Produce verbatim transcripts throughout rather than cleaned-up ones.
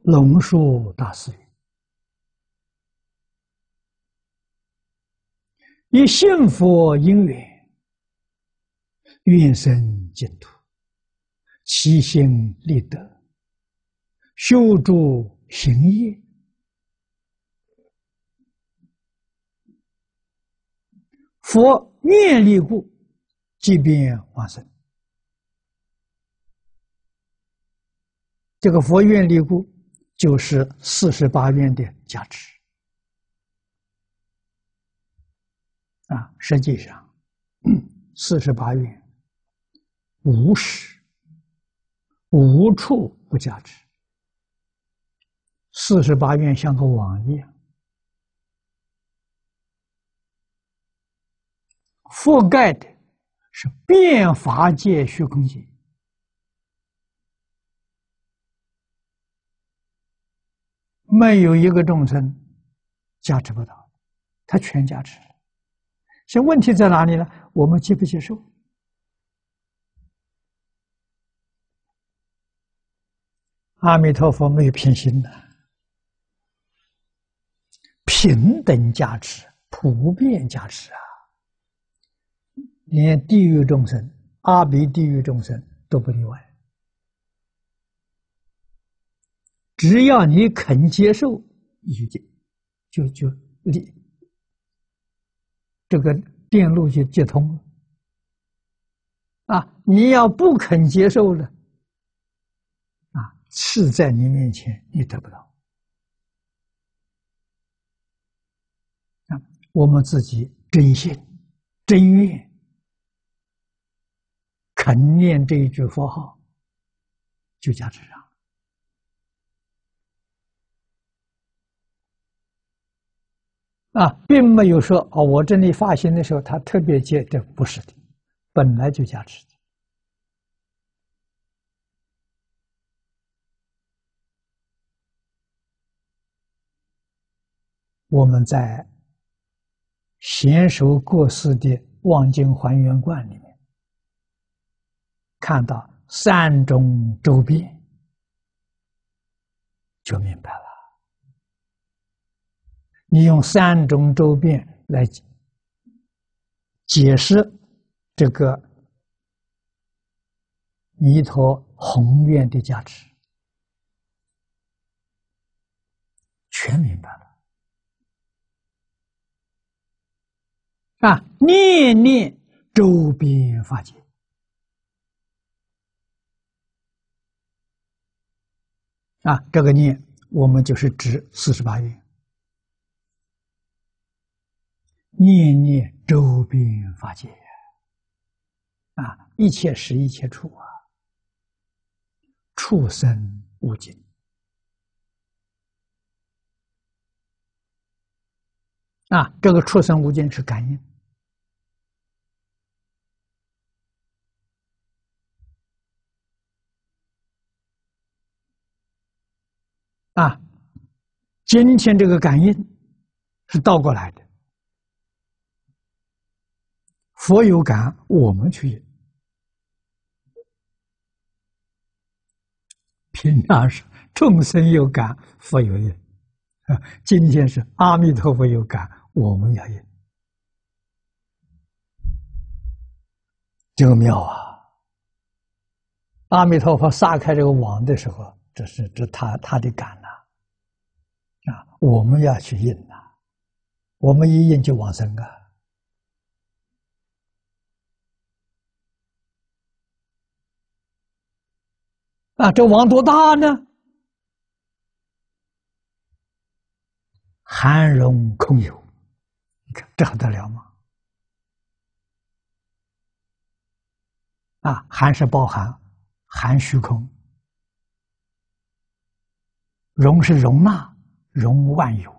龙树大师云：以信佛因缘，愿生净土，其心立德，修诸行业，佛愿力故，即便往生。这个佛愿力故，就是四十八愿的价值啊！实际上，四十八愿无时无处不加持。四十八愿像个网一样，覆盖的是遍法界虚空界。没有一个众生加持不到，他全加持。现在问题在哪里呢？我们接不接受？阿弥陀佛没有偏心的，平等加持，普遍加持啊！连地狱众生、阿鼻地狱众生都不例外。只要你肯接受，你就就就你这个电路就接通了啊！你要不肯接受了啊，是在你面前你得不到啊！我们自己真心真愿肯念这一句佛号，就加持上。啊，并没有说哦，我这里发心的时候，他特别接的，不是的，本来就加持的。我们在贤首过世的望经还原观里面看到三种周遍，就明白了。你用三种周遍来解释这个弥陀宏愿的价值，全明白了啊！念念周遍法界啊，这个念我们就是指四十八愿。念念周遍法界啊，一切时一切处啊，处生无尽啊，这个处生无尽是感应啊，今天这个感应是倒过来的。佛有感，我们去应。平常是众生有感，佛有应。啊，今天是阿弥陀佛有感，我们要应。这个妙啊！阿弥陀佛撒开这个网的时候，这是这他他的感呐、啊，啊，我们要去应呐、啊，我们一应就往生啊。啊，这网多大呢？含容空有，你看这还得了吗？啊，含是包含，含虚空，容是容纳，容万有。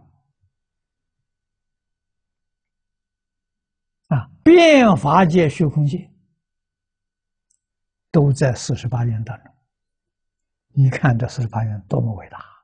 啊，遍法界虚空界都在四十八愿当中。你看这四十八愿多么伟大！